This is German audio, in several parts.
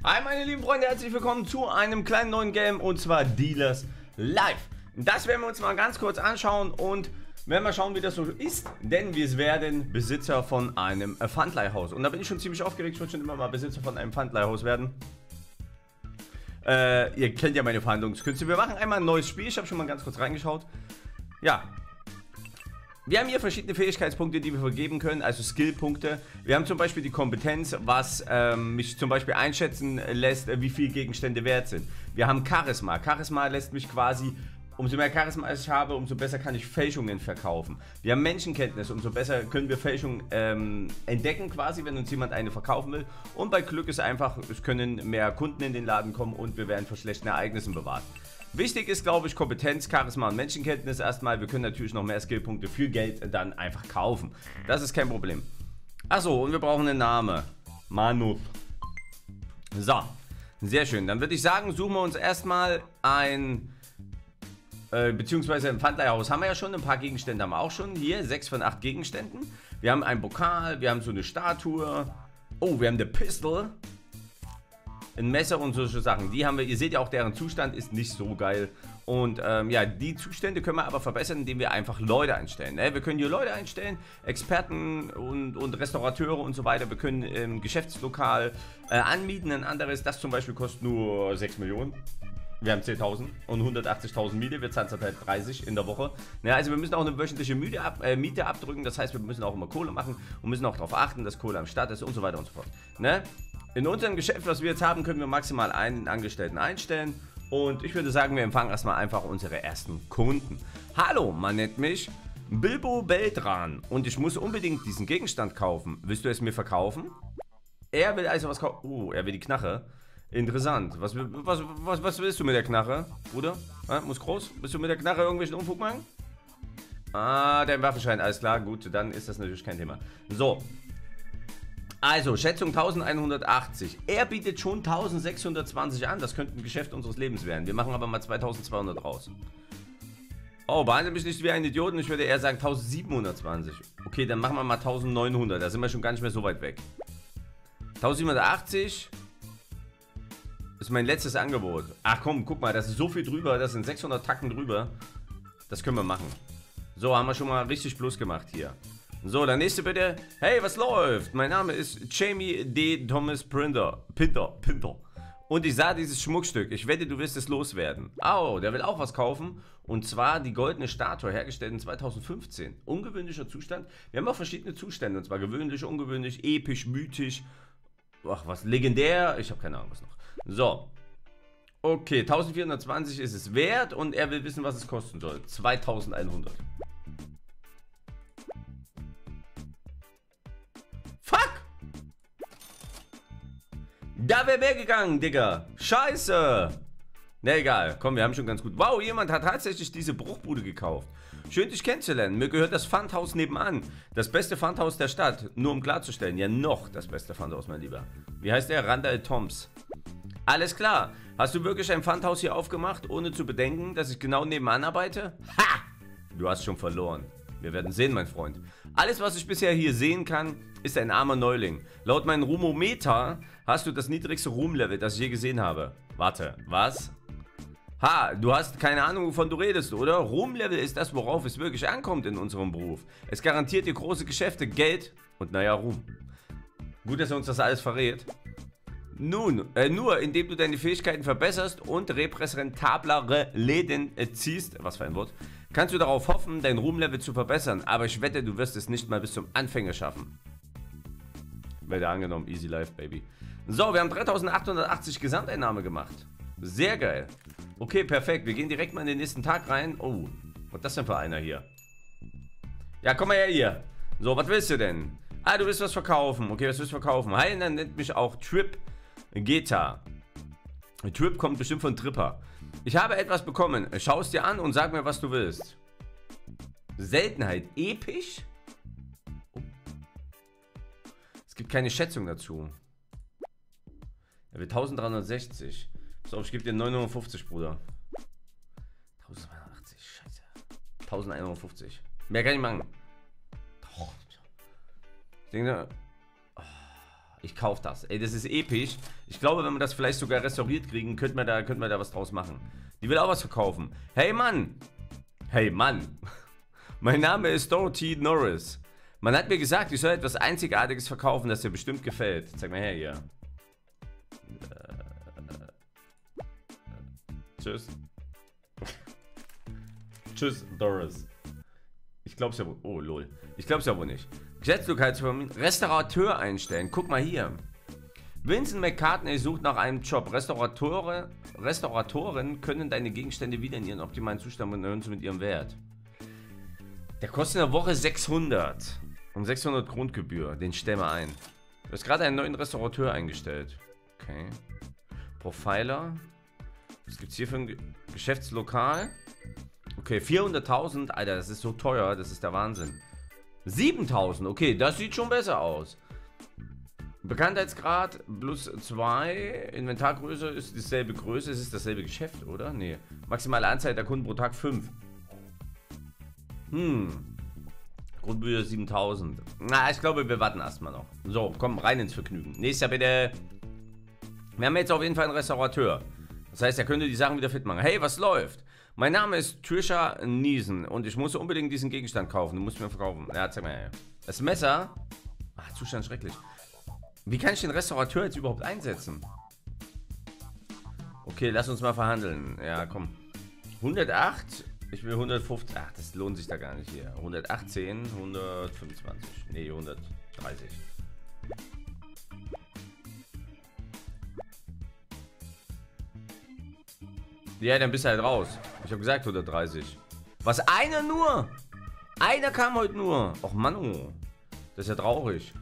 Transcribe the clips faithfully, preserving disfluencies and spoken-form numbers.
Hi meine lieben Freunde, herzlich willkommen zu einem kleinen neuen Game und zwar Dealers Live. Das werden wir uns mal ganz kurz anschauen und werden wir schauen, wie das so ist, denn wir werden Besitzer von einem Pfandleihhaus. Und da bin ich schon ziemlich aufgeregt, ich wollte schon immer mal Besitzer von einem Pfandleihhaus werden. Äh, ihr kennt ja meine Verhandlungskünste. Wir machen einmal ein neues Spiel, ich habe schon mal ganz kurz reingeschaut. Ja. Wir haben hier verschiedene Fähigkeitspunkte, die wir vergeben können, also Skillpunkte. Wir haben zum Beispiel die Kompetenz, was ähm, mich zum Beispiel einschätzen lässt, wie viel Gegenstände wert sind. Wir haben Charisma. Charisma lässt mich quasi, umso mehr Charisma ich habe, umso besser kann ich Fälschungen verkaufen. Wir haben Menschenkenntnis, umso besser können wir Fälschungen ähm, entdecken quasi, wenn uns jemand eine verkaufen will. Und bei Glück ist einfach, es können mehr Kunden in den Laden kommen und wir werden vor schlechten Ereignissen bewahrt. Wichtig ist, glaube ich, Kompetenz, Charisma und Menschenkenntnis erstmal. Wir können natürlich noch mehr Skillpunkte für Geld dann einfach kaufen. Das ist kein Problem. Achso, und wir brauchen einen Namen. Manu. So, sehr schön. Dann würde ich sagen, suchen wir uns erstmal ein, äh, beziehungsweise ein Pfandleihhaus. Haben wir ja schon, ein paar Gegenstände haben wir auch schon. Hier, sechs von acht Gegenständen. Wir haben einen Pokal, wir haben so eine Statue. Oh, wir haben eine Pistole. Ein Messer und solche Sachen, die haben wir, ihr seht ja auch, deren Zustand ist nicht so geil. Und ähm, ja, die Zustände können wir aber verbessern, indem wir einfach Leute einstellen. Ne? Wir können hier Leute einstellen, Experten und, und Restaurateure und so weiter. Wir können im ähm, Geschäftslokal äh, anmieten, ein anderes, das zum Beispiel kostet nur sechs Millionen. Wir haben zehntausend und hundertachtzigtausend Miete, wir zahlen halt dreißig in der Woche. Ja, also wir müssen auch eine wöchentliche Miete, ab, äh, Miete abdrücken, das heißt, wir müssen auch immer Kohle machen und müssen auch darauf achten, dass Kohle am Start ist und so weiter und so fort. Ne? In unserem Geschäft, was wir jetzt haben, können wir maximal einen Angestellten einstellen und ich würde sagen, wir empfangen erstmal einfach unsere ersten Kunden. Hallo, man nennt mich Bilbo Beltran und ich muss unbedingt diesen Gegenstand kaufen. Willst du es mir verkaufen? Er will also was kaufen. Oh, er will die Knarre. Interessant. Was, was, was, was willst du mit der Knarre, Bruder? Ja, muss groß? Willst du mit der Knarre irgendwelchen Unfug machen? Ah, dein Waffenschein, alles klar, gut, dann ist das natürlich kein Thema. So. Also, Schätzung elfhundertachtzig. Er bietet schon eintausendsechshundertzwanzig an, das könnte ein Geschäft unseres Lebens werden. Wir machen aber mal zweitausendzweihundert raus. Oh, behandle mich nicht wie ein Idioten, ich würde eher sagen eintausendsiebenhundertzwanzig. Okay, dann machen wir mal eintausendneunhundert, da sind wir schon gar nicht mehr so weit weg. eintausendsiebenhundertachtzig. Das ist mein letztes Angebot. Ach komm, guck mal, das ist so viel drüber, das sind sechshundert Tacken drüber. Das können wir machen. So, haben wir schon mal richtig Plus gemacht hier. So, der nächste bitte. Hey, was läuft? Mein Name ist Jamie D. Thomas Pinter. Pinter, Pinter. Und ich sah dieses Schmuckstück. Ich wette, du wirst es loswerden. Oh, der will auch was kaufen. Und zwar die goldene Statue, hergestellt in zweitausendfünfzehn. Ungewöhnlicher Zustand. Wir haben auch verschiedene Zustände. Und zwar gewöhnlich, ungewöhnlich, episch, mythisch. Ach, was, legendär. Ich habe keine Ahnung, was noch. So, okay, eintausendvierhundertzwanzig ist es wert und er will wissen, was es kosten soll. zweitausendeinhundert. Fuck! Da wäre mehr gegangen, Digga. Scheiße. Na egal, komm, wir haben schon ganz gut. Wow, jemand hat tatsächlich diese Bruchbude gekauft. Schön, dich kennenzulernen. Mir gehört das Pfandhaus nebenan. Das beste Pfandhaus der Stadt. Nur um klarzustellen, ja noch das beste Pfandhaus, mein Lieber. Wie heißt der? Randall Toms. Alles klar. Hast du wirklich ein Pfandhaus hier aufgemacht, ohne zu bedenken, dass ich genau nebenan arbeite? Ha! Du hast schon verloren. Wir werden sehen, mein Freund. Alles, was ich bisher hier sehen kann, ist ein armer Neuling. Laut meinem Rumometer hast du das niedrigste Ruhmlevel, das ich je gesehen habe. Warte, was? Ha, du hast keine Ahnung, wovon du redest, oder? Ruhmlevel ist das, worauf es wirklich ankommt in unserem Beruf. Es garantiert dir große Geschäfte, Geld und naja, Ruhm. Gut, dass er uns das alles verrät. Nun, äh, nur indem du deine Fähigkeiten verbesserst und repräsentablere Läden äh, ziehst, was für ein Wort, kannst du darauf hoffen, dein Ruhmlevel zu verbessern. Aber ich wette, du wirst es nicht mal bis zum Anfänger schaffen. Werde angenommen, easy life, baby. So, wir haben dreitausendachthundertachtzig Gesamteinnahme gemacht. Sehr geil. Okay, perfekt. Wir gehen direkt mal in den nächsten Tag rein. Oh, was ist das denn für einer hier? Ja, komm mal her hier. So, was willst du denn? Ah, du willst was verkaufen. Okay, was willst du verkaufen? Hi, dann nennt mich auch Trip Geta. Trip kommt bestimmt von Tripper. Ich habe etwas bekommen. Schau es dir an und sag mir, was du willst. Seltenheit. Episch? Oh. Es gibt keine Schätzung dazu. Er will eintausenddreihundertsechzig. So, ich gebe dir neunhundertfünfzig, Bruder. eintausendzweihundertachtzig, scheiße. eintausendeinhundertfünfzig. Mehr kann ich machen. Ich denke, Ich kaufe das. Ey, das ist episch. Ich glaube, wenn wir das vielleicht sogar restauriert kriegen, könnten wir da, könnten wir da was draus machen. Die will auch was verkaufen. Hey Mann! Hey Mann! Mein Name ist Dorothy Norris. Man hat mir gesagt, ich soll etwas Einzigartiges verkaufen, das dir bestimmt gefällt. Zeig mal her hier. Äh, tschüss. Tschüss, Doris. Ich glaub's ja wohl. Oh, lol. Ich glaub's ja wohl nicht. Geschäftslokalsvermietung. Restaurateur einstellen. Guck mal hier. Vincent McCartney sucht nach einem Job. Restauratore, Restauratoren können deine Gegenstände wieder in ihren optimalen Zustand und erhöhen sie mit ihrem Wert. Der kostet in der Woche sechshundert. Und sechshundert Grundgebühr. Den stellen wir ein. Du hast gerade einen neuen Restaurateur eingestellt. Okay. Profiler. Was gibt's hier für ein Ge Geschäftslokal? Okay, vierhunderttausend. Alter, das ist so teuer. Das ist der Wahnsinn. siebentausend. Okay, das sieht schon besser aus. Bekanntheitsgrad plus zwei. Inventargröße ist dieselbe Größe. Es ist dasselbe Geschäft, oder? Nee. Maximale Anzahl der Kunden pro Tag fünf. Hm. Grundgebühr siebentausend. Na, ich glaube, wir warten erstmal noch. So, komm, rein ins Vergnügen. Nächster bitte. Wir haben jetzt auf jeden Fall einen Restaurateur. Das heißt, er könnte die Sachen wieder fit machen. Hey, was läuft? Mein Name ist Trisha Niesen und ich muss unbedingt diesen Gegenstand kaufen. Du musst mir verkaufen. Ja, zeig mal her. Das Messer. Ach, Zustand schrecklich. Wie kann ich den Restaurateur jetzt überhaupt einsetzen? Okay, lass uns mal verhandeln. Ja, komm. hundertacht. Ich will hundertfünfzig. Ach, das lohnt sich da gar nicht hier. hundertachtzehn, hundertfünfundzwanzig. Nee, hundertdreißig. Ja, dann bist du halt raus. Ich habe gesagt hundertdreißig. Was? Einer nur? Einer kam heute nur. Och Mann, oh. Das ist ja traurig.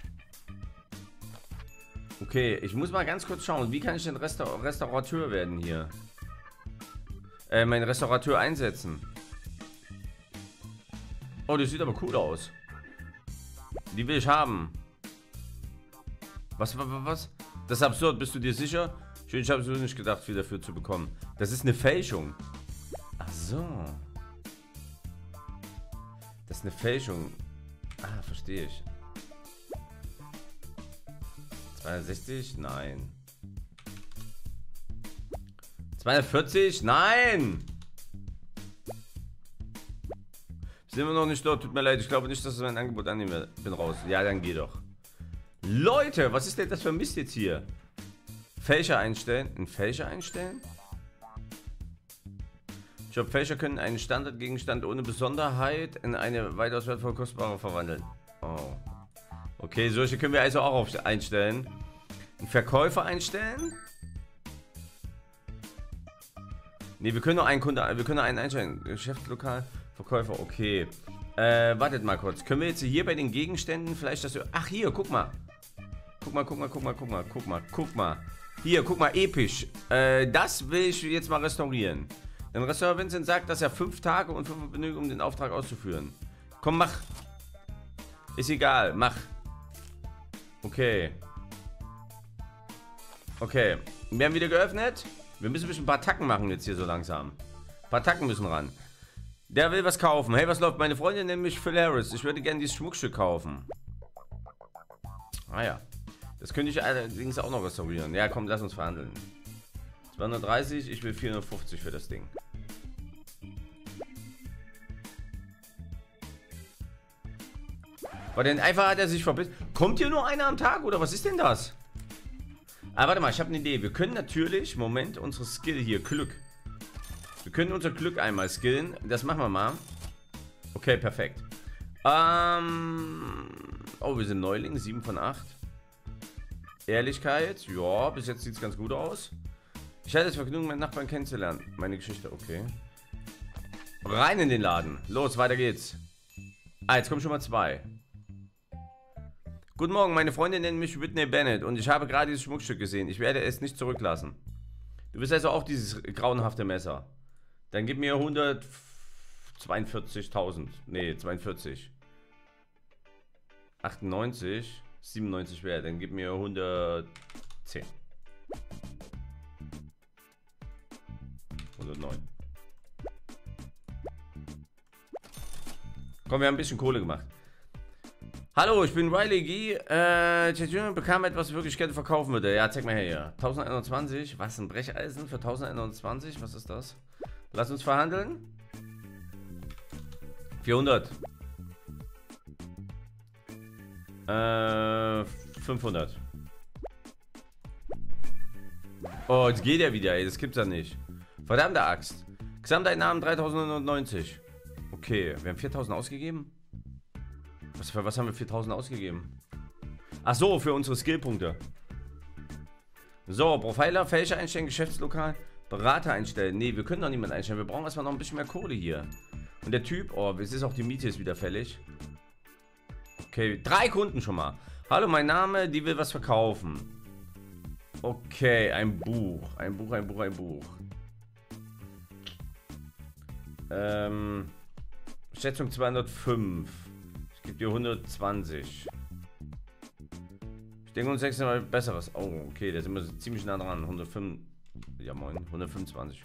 Okay, ich muss mal ganz kurz schauen. Wie kann ich den Restaur Restaurateur werden hier? Äh, meinen Restaurateur einsetzen. Oh, das sieht aber cool aus. Die will ich haben. Was, was, was? Das ist absurd, bist du dir sicher? Ich habe so nicht gedacht, viel dafür zu bekommen. Das ist eine Fälschung. Ach so. Das ist eine Fälschung. Ah, verstehe ich. zweihundertsechzig? Nein. zweihundertvierzig? Nein! Sind wir noch nicht dort? Tut mir leid, ich glaube nicht, dass es mein Angebot annehme. Bin raus. Ja, dann geh doch. Leute, was ist denn das für ein Mist jetzt hier? Fälscher einstellen. Ein Fälscher einstellen? Job Fälscher können einen Standardgegenstand ohne Besonderheit in eine weitaus wertvoll kostbare verwandeln. Oh. Okay, solche können wir also auch auf einstellen. Einen Verkäufer einstellen? Ne, wir können nur einen Kunde, wir können nur einen einstellen. Geschäftslokal, Verkäufer, okay. Äh, wartet mal kurz. Können wir jetzt hier bei den Gegenständen vielleicht das... Ach, hier, guck mal. Guck mal, guck mal, guck mal, guck mal, guck mal, guck mal. Hier, guck mal, episch. Äh, das will ich jetzt mal restaurieren. Denn Restaurant Vincent sagt, dass er fünf Tage und fünf benötigt, um den Auftrag auszuführen. Komm, mach. Ist egal, mach. Okay. Okay. Wir haben wieder geöffnet. Wir müssen ein paar Tacken machen jetzt hier so langsam. Ein paar Tacken müssen ran. Der will was kaufen. Hey, was läuft? Meine Freundin nennt mich Phil Harris. Ich würde gerne dieses Schmuckstück kaufen. Ah ja. Das könnte ich allerdings auch noch restaurieren. Ja, komm, lass uns verhandeln. zweihundertdreißig, ich will vierhundertfünfzig für das Ding. Weil denn einfach hat er sich verbissen. Kommt hier nur einer am Tag oder was ist denn das? Ah, warte mal, ich habe eine Idee. Wir können natürlich, Moment, unsere Skill hier, Glück. Wir können unser Glück einmal skillen. Das machen wir mal. Okay, perfekt. Ähm, oh, wir sind Neuling, sieben von acht. Ehrlichkeit, ja, bis jetzt sieht es ganz gut aus. Ich hatte das Vergnügen, meinen Nachbarn kennenzulernen. Meine Geschichte, okay. Rein in den Laden. Los, weiter geht's. Ah, jetzt kommen schon mal zwei. Guten Morgen, meine Freundin nennt mich Whitney Bennett und ich habe gerade dieses Schmuckstück gesehen. Ich werde es nicht zurücklassen. Du bist also auch dieses grauenhafte Messer. Dann gib mir hundertzweiundvierzigtausend. Nee, zweiundvierzig. achtundneunzig. siebenundneunzig wäre. Dann gib mir hundertzehn. hundertneun. Komm, wir haben ein bisschen Kohle gemacht. Hallo, ich bin Riley G. Äh, Tschetschenien bekam etwas, was ich wirklich gerne verkaufen würde. Ja, zeig mal her hier. tausendeinundzwanzig. Was, ein Brecheisen für tausendeinundzwanzig? Was ist das? Lass uns verhandeln. vierhundert. Äh, fünfhundert. Oh, jetzt geht er wieder, ey. Das gibt's ja nicht. Verdammte Axt. Gesamteinnahmen dreitausendneunundneunzig. Okay, wir haben viertausend ausgegeben. Was, für was haben wir viertausend ausgegeben? Ach so, für unsere Skillpunkte. So, Profiler, Fälscher einstellen, Geschäftslokal, Berater einstellen. Nee, wir können doch niemanden einstellen. Wir brauchen erstmal noch ein bisschen mehr Kohle hier. Und der Typ, oh, es ist auch die Miete ist wieder fällig. Okay, drei Kunden schon mal. Hallo, mein Name, die will was verkaufen. Okay, ein Buch. Ein Buch, ein Buch, ein Buch. Ähm, Schätzung zweihundertfünf. Ich gebe dir hundertzwanzig. Ich denke uns sechsmal besseres. Oh, okay, da sind wir ziemlich nah dran. hundertfünf. Ja, moin. hundertfünfundzwanzig.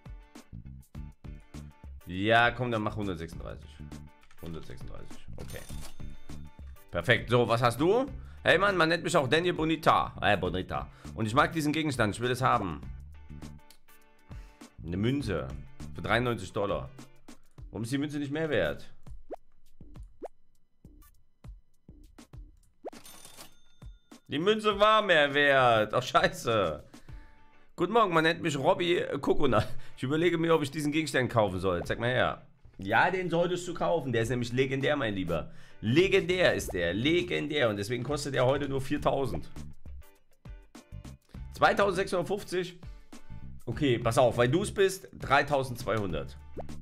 Ja, komm, dann mach hundertsechsunddreißig. hundertsechsunddreißig. Okay. Perfekt. So, was hast du? Hey Mann, man nennt mich auch Daniel Bonita. Äh, Bonita. Und ich mag diesen Gegenstand. Ich will es haben. Eine Münze. Für dreiundneunzig Dollar. Warum ist die Münze nicht mehr wert? Die Münze war mehr wert. Ach, scheiße. Guten Morgen, man nennt mich Robby Coconut. Ich überlege mir, ob ich diesen Gegenstand kaufen soll. Zeig mal her. Ja, den solltest du kaufen. Der ist nämlich legendär, mein Lieber. Legendär ist der. Legendär. Und deswegen kostet er heute nur viertausend. zweitausendsechshundertfünfzig. Okay, pass auf. Weil du es bist, dreitausendzweihundert.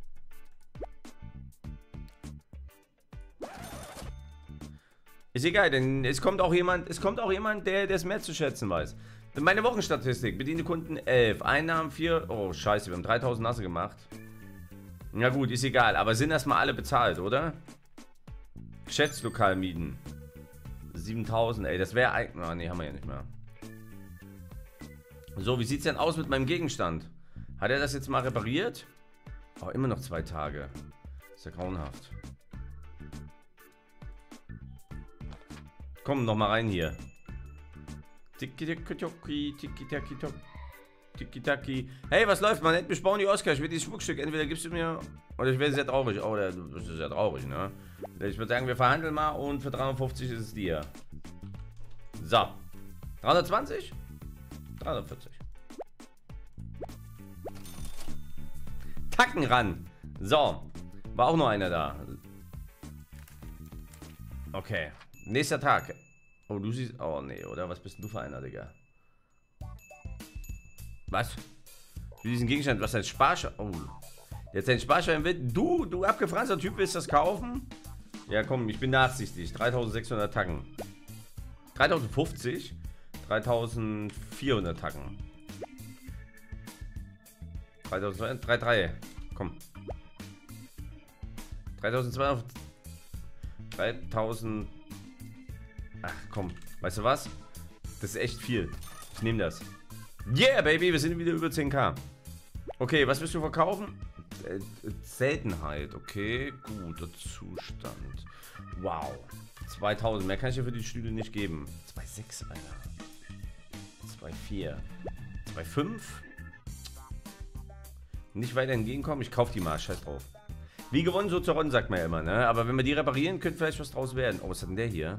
Ist egal, denn es kommt auch jemand, es kommt auch jemand, der es mehr zu schätzen weiß. Meine Wochenstatistik. Bediente Kunden elf. Einnahmen vier. Oh, scheiße, wir haben dreitausend Nasse gemacht. Na gut, ist egal. Aber sind erstmal alle bezahlt, oder? Geschäftslokal mieten. siebentausend, ey. Das wäre eigentlich... Oh, nee, haben wir ja nicht mehr. So, wie sieht es denn aus mit meinem Gegenstand? Hat er das jetzt mal repariert? Oh, immer noch zwei Tage. Ist ja grauenhaft. Komm, noch mal rein hier. Tiki-taki, tiki-taki, tiki-taki. Hey, was läuft? Man nennt mich Bonnie Oscar. Ich will dieses Schmuckstück. Entweder gibst du mir... Oder ich werde sehr traurig. Oh, das ist sehr traurig, ne? Ich würde sagen, wir verhandeln mal und für dreihundertfünfzig ist es dir. So. dreihundertzwanzig? dreihundertvierzig. Tacken ran. So. War auch noch einer da. Okay. Nächster Tag. Oh, du siehst... Oh, nee, oder? Was bist denn du für einer, Digga? Was? Für diesen Gegenstand, was heißt Sparschwein? Oh. Jetzt ein Sparschwein wird... Du, du abgefranster Typ, willst das kaufen? Ja, komm, ich bin nachsichtig. dreitausendsechshundert Tacken. dreitausendfünfzig? dreitausendvierhundert Tacken. dreitausendzweihundert, drei Komma drei. Komm. dreitausendzweihundert. dreitausend. Ach komm, weißt du was? Das ist echt viel. Ich nehme das. Yeah, Baby, wir sind wieder über zehn K. Okay, was willst du verkaufen? Äh, Seltenheit, okay, guter Zustand. Wow. zweitausend, mehr kann ich ja für die Stühle nicht geben. zwei Komma sechs, Alter. zwei Komma vier. zwei Komma fünf. Nicht weiter entgegenkommen, ich kaufe die mal, scheiß drauf. Wie gewonnen, so zu ronnen, sagt man ja immer, ne? Aber wenn wir die reparieren, könnte vielleicht was draus werden. Oh, was hat denn der hier?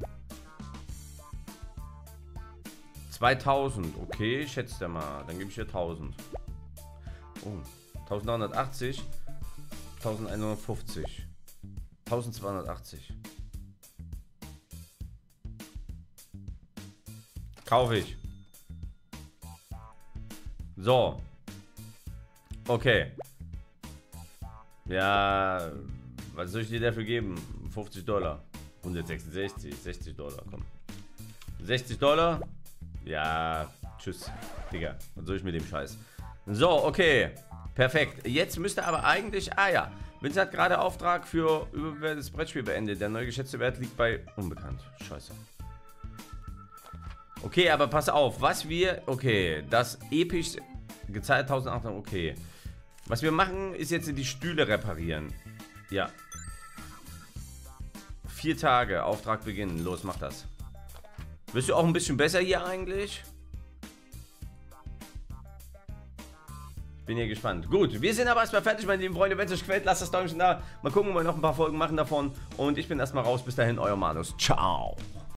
zweitausend, okay, schätzt er mal. Dann gebe ich hier tausend. Oh, eintausenddreihundertachtzig. eintausendeinhundertfünfzig. eintausendzweihundertachtzig. Kaufe ich. So. Okay. Ja, was soll ich dir dafür geben? fünfzig Dollar. hundertsechsundsechzig, sechzig Dollar, komm. sechzig Dollar? Ja, tschüss, Digga. Was soll ich mit dem Scheiß? So, okay. Perfekt. Jetzt müsste aber eigentlich... Ah ja. Vince hat gerade Auftrag für überbewertetes Brettspiel beendet. Der neu geschätzte Wert liegt bei... Unbekannt. Scheiße. Okay, aber pass auf. Was wir... Okay, das episch... Gezahlt eintausendachthundert. Okay. Was wir machen, ist jetzt die Stühle reparieren. Ja. Vier Tage, Auftrag beginnen. Los, mach das. Bist du auch ein bisschen besser hier eigentlich? Bin hier gespannt. Gut, wir sind aber erstmal fertig, meine lieben Freunde. Wenn es euch gefällt, lasst das Däumchen da. Mal gucken, ob wir noch ein paar Folgen machen davon. Und ich bin erstmal raus. Bis dahin, euer Manus. Ciao.